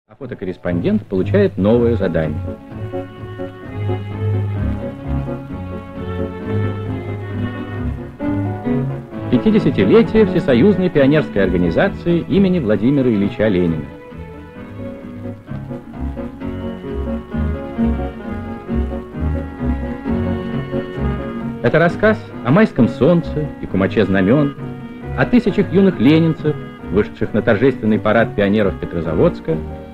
А фотокорреспондент получает новое задание. Пятидесятилетие Всесоюзной пионерской организации имени Владимира Ильича Ленина. Это рассказ о майском солнце и кумаче знамен, о тысячах юных ленинцев, вышедших на торжественный парад пионеров Петрозаводска,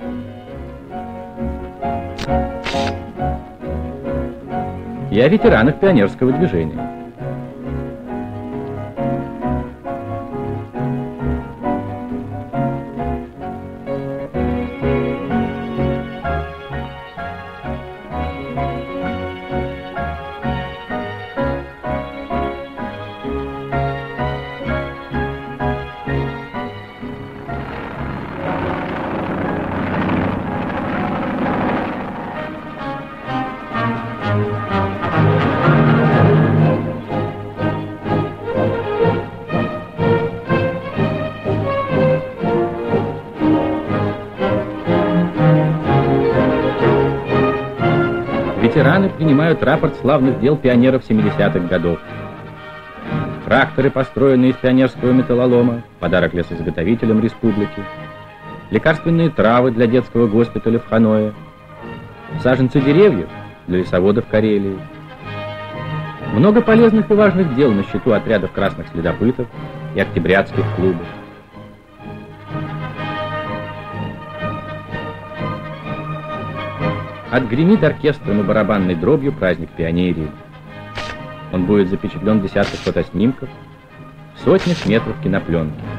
и о ветеранах пионерского движения. Ветераны принимают рапорт славных дел пионеров 70-х годов. Тракторы, построенные из пионерского металлолома, подарок лесозаготовителям республики. Лекарственные травы для детского госпиталя в Ханое. Саженцы деревьев для лесоводов Карелии. Много полезных и важных дел на счету отрядов красных следопытов и октябрятских клубов. Отгремит оркестром и барабанной дробью праздник пионерии. Он будет запечатлен в десятках фотоснимков, в сотнях метров кинопленки.